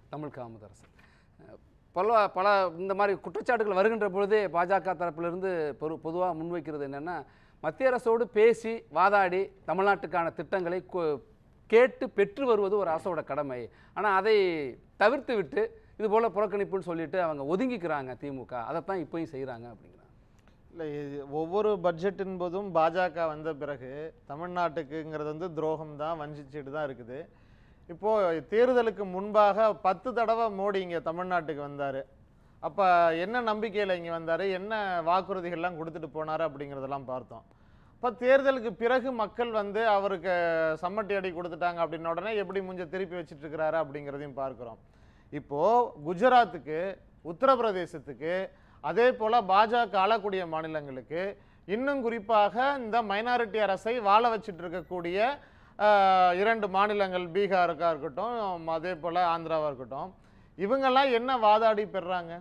தமிழ் காமராசர். பல இந்த மாதிரி குற்றச்சாட்டுகள் வருகின்ற பொழுதே பாஜக தரப்பிலிருந்து பொதுவாக முன்வைக்கிறது என்னென்னா, மத்திய அரசோடு பேசி வாதாடி தமிழ்நாட்டுக்கான திட்டங்களை கேட்டு பெற்று வருவது ஒரு அரசோட கடமை. ஆனால் அதை தவிர்த்து விட்டு இதுபோல் புறக்கணிப்புன்னு சொல்லிட்டு அவங்க ஒதுங்கிக்கிறாங்க திமுக. அதைத்தான் இப்போயும் செய்கிறாங்க அப்படிங்கிறாங்க. இல்லை, ஒவ்வொரு பட்ஜெட்டின் போதும் பாஜக வந்த பிறகு தமிழ்நாட்டுக்குங்கிறது வந்து துரோகம் தான், வஞ்சிச்சுட்டு தான் இருக்குது. இப்போது தேர்தலுக்கு முன்பாக 10 தடவை மோடி இங்கே தமிழ்நாட்டுக்கு வந்தார். அப்போ என்ன நம்பிக்கையில் இங்கே வந்தார், என்ன வாக்குறுதிகள்லாம் கொடுத்துட்டு போனார் அப்படிங்கிறதெல்லாம் பார்த்தோம். இப்போ தேர்தலுக்கு பிறகு மக்கள் வந்து அவருக்கு சம்மட்டி அடி கொடுத்துட்டாங்க அப்படின்ன உடனே எப்படி மூஞ்ச திருப்பி வச்சுட்டு இருக்கிறாரு அப்படிங்கிறதையும் பார்க்குறோம். இப்போது குஜராத்துக்கு, உத்தரப்பிரதேசத்துக்கு, அதே போல் பாஜக ஆளக்கூடிய மாநிலங்களுக்கு, இன்னும் குறிப்பாக இந்த மைனாரிட்டி அரசை வாழ வச்சுட்டு இருக்கக்கூடிய 2 மாநிலங்கள், பீகாருக்காக இருக்கட்டும், அதே போல் ஆந்திராவாக இருக்கட்டும், இவங்கெல்லாம் என்ன வாதாடி பெறுறாங்க,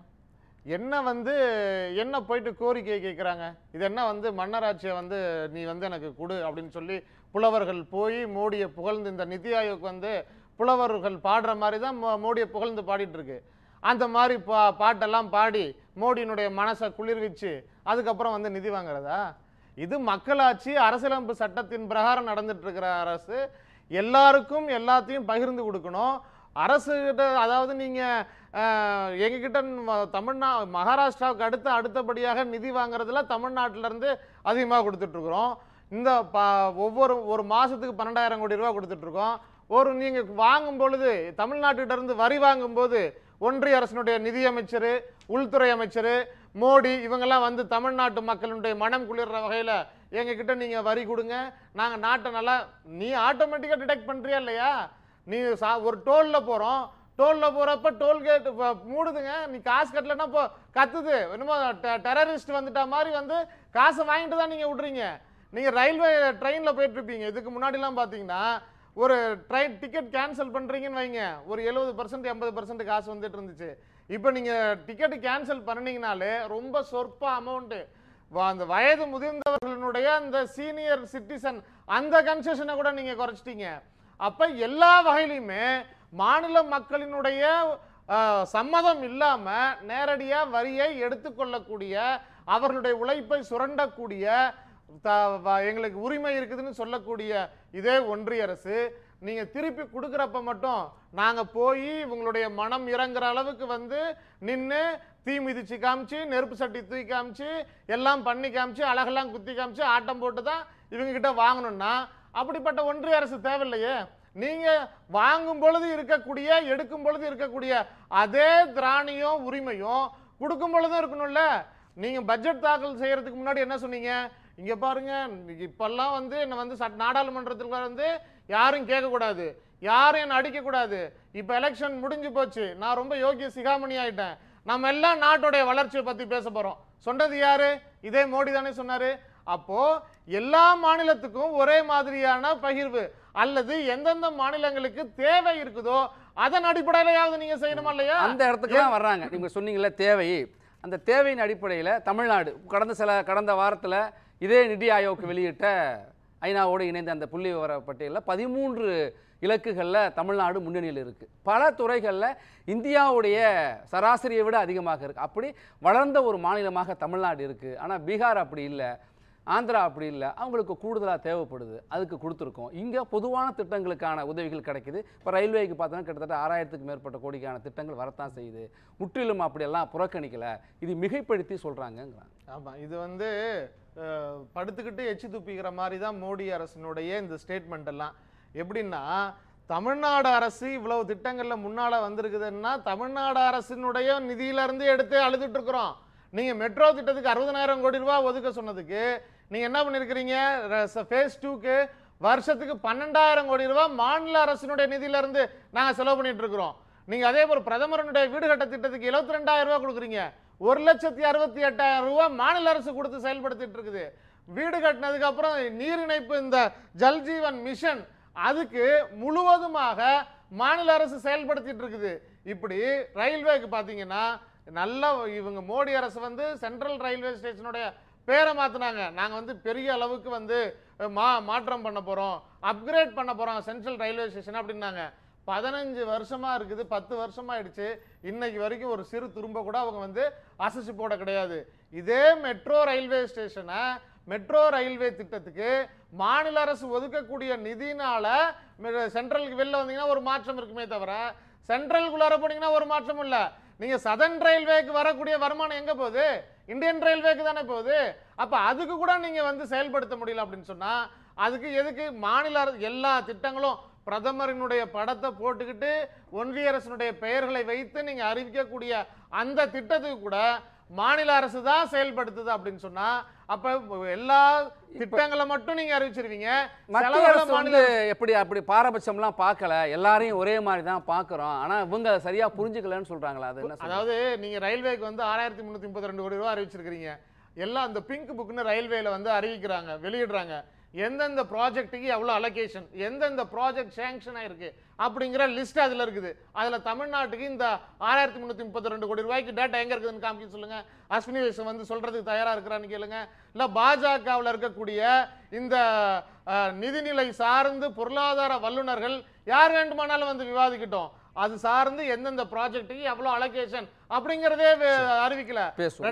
என்ன போயிட்டு கோரிக்கை கேட்குறாங்க? இது என்ன வந்து மன்னராட்சியை வந்து நீ வந்து எனக்கு கொடு அப்படின்னு சொல்லி புலவர்கள் போய் மோடியை புகழ்ந்து, இந்த நிதி ஆயோக் வந்து புலவர்கள் பாடுற மாதிரி தான் மோடியை புகழ்ந்து பாடிட்டு இருக்கு. அந்த மாதிரி பாட்டெல்லாம் பாடி மோடியினுடைய மனசை குளிர்விச்சு அதுக்கப்புறம் வந்து நிதி வாங்குறதா? இது மக்களாட்சி, அரசியலமைப்பு சட்டத்தின் பிரகாரம் நடந்துட்டு இருக்கிற அரசு. எல்லாருக்கும் எல்லாத்தையும் பகிர்ந்து கொடுக்கணும். அரசுகிட்ட, அதாவது நீங்கள் எங்ககிட்ட மகாராஷ்டிராவுக்கு அடுத்தபடியாக நிதி வாங்குறதுல தமிழ்நாட்டிலேருந்து அதிகமாக கொடுத்துட்ருக்குறோம். இந்த ஒரு மாதத்துக்கு 12,000 கோடி ரூபா கொடுத்துட்ருக்கோம். நீங்கள் வாங்கும் பொழுது, தமிழ்நாட்டிட்ட இருந்து வரி வாங்கும்போது ஒன்றிய அரசினுடைய நிதியமைச்சர், உள்துறை அமைச்சர், மோடி இவங்கெல்லாம் வந்து தமிழ்நாட்டு மக்களுடைய மனம் குளிர்ற வகையில் எங்ககிட்ட நீங்கள் வரி கொடுங்க, நாங்கள் நாட்டை நல்லா, நீ ஆட்டோமேட்டிக்காக டிடெக்ட் பண்ணுறியா இல்லையா? நீ ஒரு டோலில் போகிறோம், டோலில் போகிறப்ப டோல்கேட் மூடுதுங்க, நீ காசு கட்டலைன்னா இப்போ கத்துது, என்னமோ டெரரிஸ்ட் வந்துட்டா மாதிரி வந்து காசை வாங்கிட்டு தான் நீங்கள் விட்றீங்க. நீங்கள் ரயில்வே ட்ரெயினில் போயிட்டுருப்பீங்க. இதுக்கு முன்னாடிலாம் பார்த்தீங்கன்னா ஒரு ட்ரெயின் டிக்கெட் கேன்சல் பண்ணுறீங்கன்னு வைங்க, ஒரு 70% 80% காசு வந்துட்டு இருந்துச்சு. இப்போ நீங்கள் டிக்கெட்டு கேன்சல் பண்ணினீங்கனாலே ரொம்ப சொற்ப அமௌண்ட்டு, அந்த வயது முதிர்ந்தவர்களுடைய அந்த சீனியர் சிட்டிசன் அந்த கன்செஷனை கூட நீங்கள் குறைச்சிட்டீங்க. அப்போ எல்லா வகையிலுமே மாநில மக்களினுடைய சம்மதம் இல்லாமல் நேரடியாக வரியை எடுத்துக்கொள்ளக்கூடிய, அவர்களுடைய உழைப்பை சுரண்டக்கூடிய, எங்களுக்கு உரிமை இருக்குதுன்னு சொல்லக்கூடிய இதே ஒன்றிய அரசு நீங்கள் திருப்பி கொடுக்குறப்ப மட்டும் நாங்கள் போய் இவங்களுடைய மனம் இறங்குற அளவுக்கு வந்து நின்று தீ மிதிச்சு காமிச்சு, நெருப்பு சட்டி தூக்கி காமிச்சு, எல்லாம் பண்ணி காமிச்சு, அழகெல்லாம் குத்தி காமிச்சு, ஆட்டம் போட்டு தான் இவங்ககிட்ட வாங்கணும்னா அப்படிப்பட்ட ஒன்றிய அரசு தேவையில்லையே. நீங்கள் வாங்கும் பொழுது இருக்கக்கூடிய, எடுக்கும் பொழுது இருக்கக்கூடிய அதே திராணியும் உரிமையும் கொடுக்கும் பொழுதும் இருக்கணும்ல. நீங்கள் பட்ஜெட் தாக்கல் செய்யறதுக்கு முன்னாடி என்ன சொன்னீங்க? இங்கே பாருங்க, இப்பெல்லாம் வந்து என்னை வந்து நாடாளுமன்றத்தில் வந்து யாரும் கேட்கக்கூடாது, யாரும் என்னை அடிக்கக்கூடாது, இப்போ எலெக்ஷன் முடிஞ்சு போச்சு, நான் ரொம்ப யோகிய சிகாமணி ஆயிட்டேன், நம்ம எல்லாம் நாட்டுடைய வளர்ச்சியை பற்றி பேச போகிறோம். சொன்னது யாரு? இதே மோடி தானே சொன்னார். அப்போ எல்லா மாநிலத்துக்கும் ஒரே மாதிரியான பகிர்வு அல்லது எந்தெந்த மாநிலங்களுக்கு தேவை இருக்குதோ அதன் அடிப்படையிலாவது நீங்க செய்யணுமா இல்லையா? அந்த இடத்துக்கு தான் வர்றாங்க. நீங்க சொன்னீங்கல்ல தேவை, அந்த தேவையின் அடிப்படையில் தமிழ்நாடு கடந்த வாரத்தில் இதே நிதி ஆயோக் வெளியிட்ட ஐநாவோடு இணைந்த அந்த புள்ளி விவர பட்டியலில் 13 இலக்குகளில் தமிழ்நாடு முன்னணியில் இருக்குது. பல துறைகளில் இந்தியாவுடைய சராசரியை விட அதிகமாக இருக்குது. அப்படி வளர்ந்த ஒரு மாநிலமாக தமிழ்நாடு இருக்குது. ஆனால் பீகார் அப்படி இல்லை, ஆந்திரா அப்படி இல்லை, அவங்களுக்கு கூடுதலாக தேவைப்படுது, அதுக்கு கொடுத்துருக்கோம். இங்கே பொதுவான திட்டங்களுக்கான உதவிகள் கிடைக்குது. இப்போ ரயில்வேக்கு பார்த்தோன்னா கிட்டத்தட்ட 6000க்கும் மேற்பட்ட கோடிக்கான திட்டங்கள் வரத்தான் செய்யுது. முற்றிலும் அப்படியெல்லாம் புறக்கணிக்கலை, இது மிகைப்படுத்தி சொல்கிறாங்கங்கிறாங்க. ஆமாம், இது வந்து படுத்துக்கிட்டு எச்சி துப்பிக்கிற மாதிரி தான் மோடி அரசினுடைய இந்த ஸ்டேட்மெண்ட் எல்லாம். எப்படின்னா, தமிழ்நாடு அரசு இவ்வளவு திட்டங்களில் முன்னால் வந்திருக்குதுன்னா தமிழ்நாடு அரசினுடைய நிதியிலேருந்து எடுத்து அழுதுட்டு இருக்கிறோம். நீங்கள் மெட்ரோ திட்டத்துக்கு 60,000 கோடி ரூபா ஒதுக்க சொன்னதுக்கு நீங்கள் என்ன பண்ணியிருக்கிறீங்க? ஃபேஸ் 2க்கு வருஷத்துக்கு 12,000 கோடி ரூபா மாநில அரசினுடைய நிதியிலேருந்து நாங்கள் செலவு பண்ணிட்டு இருக்கிறோம். நீங்கள் அதே போல் பிரதமருடைய வீடு கட்ட திட்டத்துக்கு 72,000 ரூபா கொடுக்குறீங்க. 1,68,000 ரூபா மாநில அரசு கொடுத்து செயல்படுத்திட்டு இருக்குது. வீடு கட்டினதுக்கு அப்புறம் நீர் இணைப்பு, இந்த ஜல்ஜீவன் மிஷன், அதுக்கு முழுவதுமாக மாநில அரசு செயல்படுத்திட்டு இருக்குது. இப்படி ரயில்வேக்கு பார்த்தீங்கன்னா நல்ல இவங்க மோடி அரசு வந்து சென்ட்ரல் ரயில்வே ஸ்டேஷனுடைய பேரை மாற்றினாங்க. நாங்கள் வந்து பெரிய அளவுக்கு வந்து மாற்றம் பண்ண போகிறோம், அப்கிரேட் பண்ண போகிறோம் சென்ட்ரல் ரயில்வே ஸ்டேஷன் அப்படின்னாங்க. 15 வருஷமா இருக்குது, 10 வருஷமா ஆயிடுச்சு. இன்னைக்கு வரைக்கும் ஒரு சிறு துரும்ப கூட அவங்க வந்து அசைச்சு போட கிடையாது. இதே மெட்ரோ ரயில்வே ஸ்டேஷனை மெட்ரோ ரயில்வே திட்டத்துக்கு மாநில அரசு ஒதுக்கக்கூடிய நிதினால சென்ட்ரலுக்கு வெளில வந்தீங்கன்னா ஒரு மாற்றம் இருக்குமே தவிர சென்ட்ரலுக்குள்ளார போனீங்கன்னா ஒரு மாற்றம் இல்லை. நீங்க சதர்ன் ரயில்வேக்கு வரக்கூடிய வருமானம் எங்க போகுது? இந்தியன் ரயில்வேக்கு தானே போகுது. அப்ப அதுக்கு கூட நீங்க வந்து செயல்படுத்த முடியல அப்படின்னு சொன்னா அதுக்கு எதுக்கு மாநில அரசு எல்லா திட்டங்களும் பிரதமரினுடைய படத்தை போட்டுக்கிட்டு ஒன்றிய அரசினுடைய பெயர்களை வைத்து நீங்க அறிவிக்கக்கூடிய அந்த திட்டத்துக்கு கூட மாநில அரசு தான் செயல்படுத்துது அப்படின்னு சொன்னா அப்ப எல்லா திட்டங்களை மட்டும் நீங்க அறிவிச்சிருவீங்க. மத்திய அரசு வந்து எப்படி அப்படி பாரபட்சம்லாம் பார்க்கல, எல்லாரையும் ஒரே மாதிரி தான் பார்க்குறோம். ஆனா இவங்க சரியா புரிஞ்சுக்கலன்னு சொல்றாங்களா? அது என்ன? அதாவது நீங்க ரயில்வேக்கு வந்து 6332 கோடி ரூபாய் அறிவிச்சிருக்கீங்க. எல்லாம் அந்த பிங்க் புக்னு ரயில்வேல வந்து அறிவிக்கிறாங்க, வெளியிடுறாங்க. எந்தெந்த ப்ராஜெக்ட்டுக்கு எவ்வளோ அலோகேஷன், எந்தெந்த ப்ராஜெக்ட் சேங்ஷன் ஆயிருக்கு அப்படிங்கிற லிஸ்ட் அதில் இருக்குது. அதில் தமிழ்நாட்டுக்கு இந்த 6332 கோடி ரூபாய்க்கு டேட்டா எங்கே இருக்குதுன்னு காமிக்க சொல்லுங்க. அஸ்வினி வைஷ்ணவ் வந்து சொல்றதுக்கு தயாராக இருக்கிறான்னு கேளுங்க. இல்லை பாஜகவில் இருக்கக்கூடிய இந்த நிதிநிலை சார்ந்து பொருளாதார வல்லுநர்கள் யார் வேண்டுமானாலும் வந்து விவாதிக்கட்டும். அது சார்ந்து எந்தெந்த ப்ராஜெக்ட்டுக்கு எவ்வளோ அலோகேஷன் அப்படிங்கிறதே அறிவிக்கல.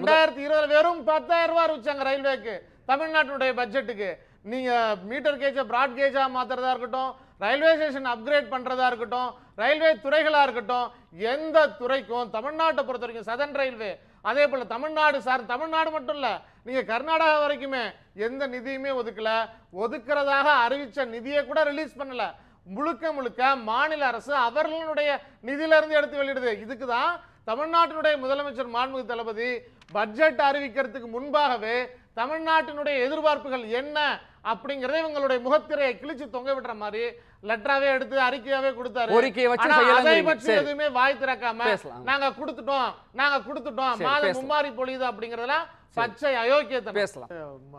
2020 வெறும் 10,000 ரூபாய் அறிவிச்சாங்க ரயில்வேக்கு, தமிழ்நாட்டுடைய பட்ஜெட்டுக்கு. நீங்க மீட்டர் கேஜை பிராட் கேஜா மாத்துறதா இருக்கட்டும், ரயில்வே ஸ்டேஷன் அப்கிரேட் பண்றதா இருக்கட்டும், ரயில்வே துறைகளா இருக்கட்டும், எந்த துறைக்கும் தமிழ்நாட்டை பொறுத்த வரைக்கும் சதர்ன் ரயில்வே அதே போல தமிழ்நாடு தமிழ்நாடு மட்டும் இல்ல, நீங்க கர்நாடகா வரைக்குமே எந்த நிதியுமே ஒதுக்கல. ஒதுக்குறதாக அறிவிச்ச நிதியை கூட ரிலீஸ் பண்ணல. முழுக்க முழுக்க மாநில அரசு அவர்களுடைய நிதியில இருந்து எடுத்து வெளியிடுது. இதுக்கு தான் தமிழ்நாட்டினுடைய முதலமைச்சர் மாண்புமிகு தளபதி பட்ஜெட் அறிவிக்கிறதுக்கு முன்பாகவே தமிழ்நாட்டினுடைய எதிர்பார்ப்புகள் என்ன அப்படிங்கறதை இவங்களுடைய முகத்திரையை கிழிச்சு தொங்க விடுற மாதிரி லெட்டராவே எடுத்து அறிக்கையாவே கொடுத்தாரு. அதை பற்றி எதுவுமே வாய் திறக்காம நாங்க கொடுத்துட்டோம் மாதம் மும்மாரி பொழியுது அப்படிங்கறதெல்லாம் பச்சை அயோக்கியத்தை பேசலாம்.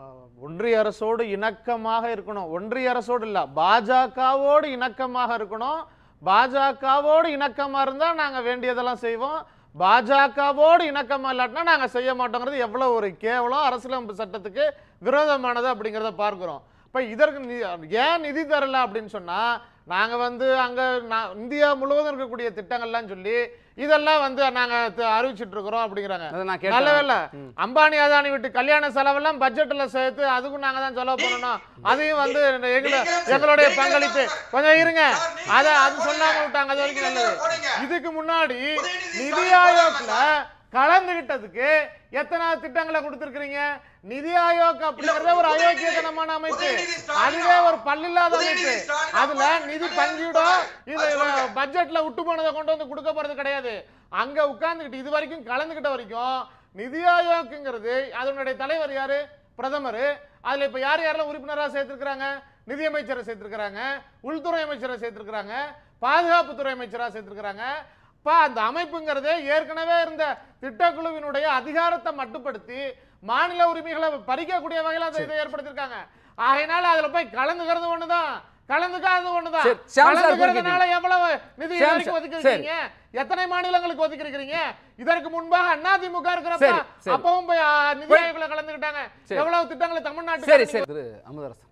ஒன்றிய அரசோடு இணக்கமாக இருக்கணும். ஒன்றிய அரசோடு இல்ல, பாஜகவோடு இணக்கமாக இருக்கணும். பாஜகவோடு இணக்கமா இருந்தா நாங்க வேண்டியதெல்லாம் செய்வோம். பாஜகவோடு இணக்கமா இல்லாட்டினா நாங்க செய்ய மாட்டோங்கிறது எவ்வளவு ஒரு கேவலம், அரசியலமைப்பு சட்டத்துக்கு விரோதமானது அப்படிங்கிறத பார்க்கிறோம். இப்ப இதற்கு ஏன் நிதி தரல அப்படின்னு சொன்னா நாங்க வந்து அங்க இந்தியா முழுவதும் இருக்கக்கூடிய திட்டங்கள்லாம் சொல்லி இதெல்லாம் வந்து நாங்க அறிவிச்சிட்டு இருக்கிறோம் அப்படிங்கிறாங்க. நல்லவேளை அம்பானி அதானி விட்டு கல்யாண செலவெல்லாம் பட்ஜெட்ல சேர்த்து அதுக்கும் நாங்க தான் செலவு பண்ணணும், அதையும் வந்து எங்களுடைய பங்களிப்பு கொஞ்சம் இருங்க, அது சொல்லாம விட்டாங்க. அது வரைக்கும் நல்லது. இதுக்கு முன்னாடி நிதி ஆயோக்ல கலந்துகிட்டதுக்கு எத்தனை திட்டங்களை கொடுத்திருக்கீங்க? நிதி ஆயோக் அப்படிங்கறத ஒரு அயோக்கியத்தனமான அமைப்பு, அதுவே ஒரு பல்லில்லாத அமைப்பு. அதுல நிதி பங்கீடோ இது பட்ஜெட்ல விட்டு போனதை கொண்டு வந்து கொடுக்க போறது கிடையாது. அங்க உட்கார்ந்துகிட்டு இது வரைக்கும் கலந்துகிட்ட வரைக்கும் நிதி ஆயோக்ங்கிறது அதனுடைய தலைவர் யாரு? பிரதமர். அதுல இப்ப யார் யாரெல்லாம் உறுப்பினராக சேர்த்திருக்கிறாங்க? நிதியமைச்சரை சேர்த்திருக்கிறாங்க, உள்துறை அமைச்சரை சேர்த்திருக்கிறாங்க, பாதுகாப்புத்துறை அமைச்சராக சேர்த்திருக்கிறாங்க. அந்த அமைப்புங்கிறதே ஏற்கனவே இருந்த திட்டக்குழுவினுடைய அதிகாரத்தை மட்டுப்படுத்தி மாநில உரிமைகளை பறிக்கக்கூடிய வகையில் அதை இதை ஏற்படுத்திருக்காங்க. ஆகையினால அதுல போய் கலந்துக்கிறது ஒண்ணுதான், கலந்துக்காதது ஒண்ணுதான். கலந்துக்கிறதுனால எவ்வளவு நிதி ஒதுக்கிருக்கீங்க? எத்தனை மாநிலங்களுக்கு ஒதுக்கிருக்கீங்க? இதற்கு முன்பாக அதிமுக இருக்கிறப்ப அப்பவும் போய் நிதி ஆயோக்ல கலந்துக்கிட்டாங்க. எவ்வளவு திட்டங்களை தமிழ்நாட்டுக்கு. அமுதரசன்,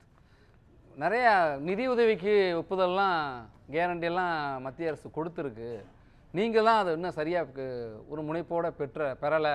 நிறைய நிதி உதவிக்கு ஒப்புதல்லாம் கேரண்டி எல்லாம் மத்திய அரசு கொடுத்துருக்கு. நீங்க தான் அதை இன்னும் சரியா ஒரு முனைப்போட பெறல.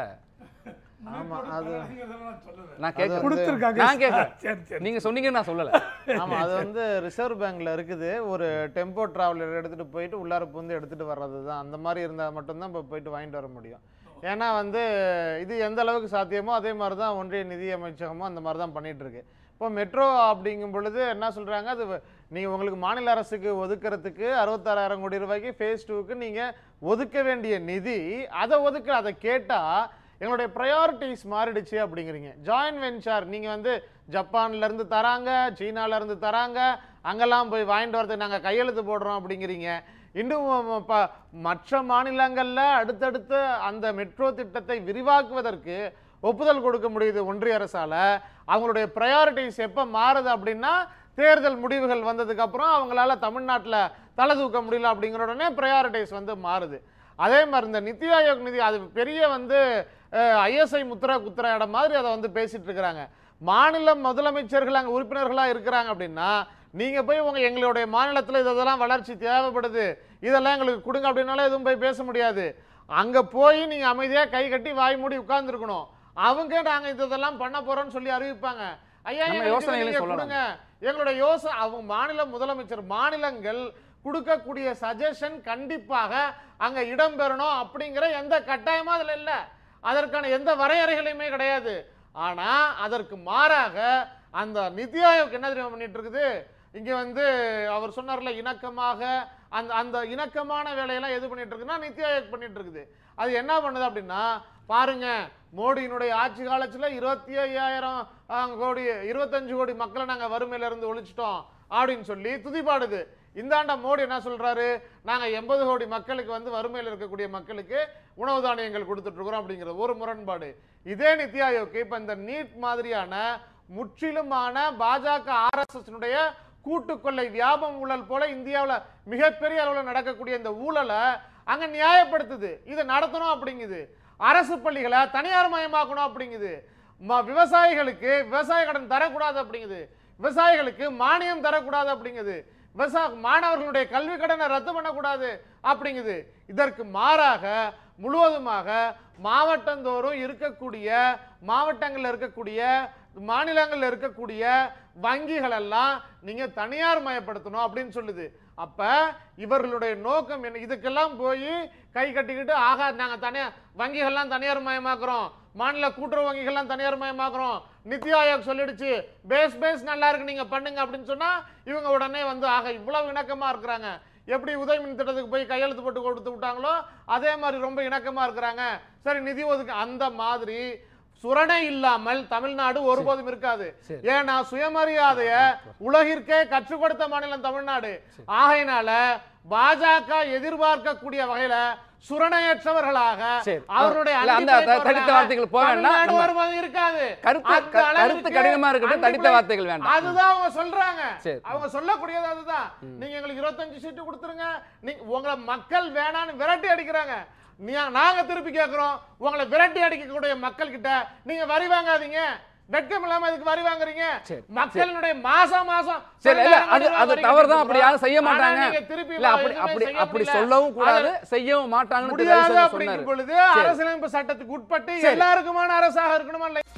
ஆமா, அது நான் கேட்கிறேன், நீங்க சொன்னீங்கன்னு நான் சொல்லல. ஆமா, அது வந்து ரிசர்வ் பேங்க்ல இருக்குது. ஒரு டெம்போ டிராவலர் எடுத்துட்டு போயிட்டு உள்ளார வந்து எடுத்துட்டு வர்றது தான். அந்த மாதிரி இருந்தா மட்டும்தான் இப்போ போயிட்டு வாங்கிட்டு வர முடியும். ஏன்னா வந்து இது எந்த அளவுக்கு சாத்தியமோ அதே மாதிரி தான் ஒன்றிய நிதி அமைச்சகமும் அந்த மாதிரி தான் பண்ணிட்டு இருக்கு. இப்போ மெட்ரோ அப்படிங்கும் பொழுது என்ன சொல்றாங்க, அது நீங்கள் உங்களுக்கு மாநில அரசுக்கு ஒதுக்கிறதுக்கு 66,000 கோடி ரூபாய்க்கு ஃபேஸ் 2க்கு நீங்கள் ஒதுக்க வேண்டிய நிதி அதை கேட்டால் எங்களுடைய ப்ரையாரிட்டிஸ் மாறிடுச்சு அப்படிங்கிறீங்க. ஜாயின்ட் வெஞ்சர் நீங்கள் வந்து ஜப்பான்லேருந்து தராங்க, சீனாலேருந்து தராங்க, அங்கெல்லாம் போய் வாங்கிட்டு வரதுக்கு நாங்கள் கையெழுத்து போடுறோம் அப்படிங்கிறீங்க. இன்னும் மற்ற மாநிலங்களில் அடுத்தடுத்து அந்த மெட்ரோ திட்டத்தை விரிவாக்குவதற்கு ஒப்புதல் கொடுக்க முடியுது ஒன்றிய அரசால். அவங்களுடைய ப்ரையாரிட்டிஸ் எப்போ மாறுது அப்படின்னா தேர்தல் முடிவுகள் வந்ததுக்கு அப்புறம் அவங்களால தமிழ்நாட்டில் தலை தூக்க முடியல அப்படிங்கிற உடனே ப்ரையாரிட்டிஸ் வந்து மாறுது. அதே மாதிரி இந்த நிதி ஆயோக் நிதி அது பெரிய வந்து ஐஎஸ்ஐ முத்திரை குத்துற இடம் மாதிரி அதை வந்து பேசிட்டு இருக்கிறாங்க. மாநில முதலமைச்சர்கள் அங்கே உறுப்பினர்களாக இருக்கிறாங்க அப்படின்னா நீங்க போய் எங்களுடைய மாநிலத்தில் இதெல்லாம் வளர்ச்சி தேவைப்படுது, இதெல்லாம் எங்களுக்கு கொடுங்க அப்படின்னாலும் எதுவும் போய் பேச முடியாது. அங்க போய் நீங்க அமைதியா கை கட்டி வாய் மூடி உட்கார்ந்துருக்கணும். அவங்க நாங்க இதெல்லாம் பண்ண போறோம்னு சொல்லி அறிவிப்பாங்க. ஐயா யோசனைகளை கொடுங்க, எங்களுடைய யோசனை. அவங்க மாநில முதலமைச்சர், மாநிலங்கள் கொடுக்கக்கூடிய சஜஷன் கண்டிப்பாக அங்க இடம்பெறணும் அப்படிங்கிற எந்த கட்டாயமும் அதுல இல்ல. அதற்கான எந்த வரையறைகளுமே கிடையாது. ஆனா அதற்கு மாறாக அந்த நிதி ஆயோக் என்ன தெரியுமா பண்ணிட்டு இருக்குது? இங்க வந்து அவர் சொன்னார்ல, இணக்கமாக அந்த இணக்கமான வேலையெல்லாம் எது பண்ணிட்டு இருக்குன்னா நிதி ஆயோக் பண்ணிட்டு இருக்குது. அது என்ன பண்ணுது அப்படின்னா, பாருங்க, மோடியினுடைய ஆட்சி காலத்துல 25,000 கோடி 25 கோடி மக்களை நாங்க வறுமையில இருந்து ஒழிச்சிட்டோம் அப்படின்னு சொல்லி துதிப்பாடுது. இந்த ஆண்ட மோடி என்ன சொல்றாரு? நாங்க 80 கோடி மக்களுக்கு வந்து வறுமையில் இருக்கக்கூடிய மக்களுக்கு உணவு தானியங்கள் கொடுத்துட்டு இருக்கிறோம் அப்படிங்கிற ஒரு முரண்பாடு. இதே நிதி ஆயோக் இப்ப இந்த நீட் மாதிரியான முற்றிலுமான பாஜக RSS கூட்டுக்கொள்ளை வியாபம் ஊழல் போல இந்தியாவில் மிகப்பெரிய அளவில் நடக்கக்கூடிய இந்த ஊழலை அங்க நியாயப்படுத்துது. இதை நடத்தணும் அப்படிங்குது. அரசு பள்ளிகளை தனியார் மயமாக்கணும் அப்படிங்குது. விவசாயிகளுக்கு விவசாய கடன் தரக்கூடாது அப்படிங்குது. விவசாயிகளுக்கு மானியம் தரக்கூடாது அப்படிங்குது. மாணவர்களுடைய கல்வி கடனை ரத்து பண்ணக்கூடாது அப்படிங்குது. இதற்கு மாறாக முழுவதுமாக மாவட்டந்தோறும் இருக்கக்கூடிய, மாவட்டங்களில் இருக்கக்கூடிய, மாநிலங்களில் இருக்கக்கூடிய வங்கிகள் எல்லாம் நீங்க தனியார் மயப்படுத்தணும் அப்படின்னு சொல்லுது. அப்ப இவர்களுடைய நோக்கம் என்ன? இதுக்கெல்லாம் போய் கை கட்டிக்கிட்டு ஆகா நாங்க தனியார் வங்கிகள்லாம் தனியார் மயமாக்குறோம், மாநில கூட்டுறவு வங்கிகள்லாம் தனியார் மயமாக்குறோம், நிதி ஆயோக் சொல்லிடுச்சு பேஸ் நல்லா இருக்கு நீங்க பண்ணுங்க அப்படின்னு சொன்னா இவங்க உடனே வந்து ஆக இவ்வளவு இணக்கமா இருக்கிறாங்க. எப்படி உதயமின் திட்டத்துக்கு போய் கையெழுத்து போட்டு கொடுத்து விட்டாங்களோ அதே மாதிரி ரொம்ப இணக்கமா இருக்கிறாங்க. சரி, நிதி ஒதுக்கு அந்த மாதிரி சுரணை இல்லாமல் தமிழ்நாடு ஒருபோதும் இருக்காது. ஏன்னா சுயமரியாதைய உலகிற்கே கற்றுக் கொடுத்த மாநிலம் தமிழ்நாடு. ஆகையினால பாஜக எதிர்பார்க்கக்கூடிய வகையில சுரணையற்றவர்களாக அவருடைய இருக்காது. அதுதான் அவங்க சொல்றாங்க. அவங்க சொல்லக்கூடியது அதுதான். நீங்க எங்களுக்கு 25 சீட்டு கொடுத்துருங்க, உங்களை மக்கள் வேணான்னு விரட்டி அடிக்கிறாங்க. நாங்க திருப்பி கேட்கிறோம், உங்களை விரட்டி அடிக்கக்கூடிய மக்கள் கிட்ட நீங்க வரி வாங்காதீங்க. வெட்கம் இல்லாம இதுக்கு வரி வாங்குறீங்க. மக்களுடைய மாசம் அது தவறுதான். அப்படி யாரும் செய்ய மாட்டாங்க. அப்படி சொல்லவும் கூடாது, செய்யவும் மாட்டாங்க. அப்படிங்கும் பொழுது அரசியலமைப்பு சட்டத்துக்கு உட்பட்டு எல்லாருக்குமான அரசாக இருக்கணுமா?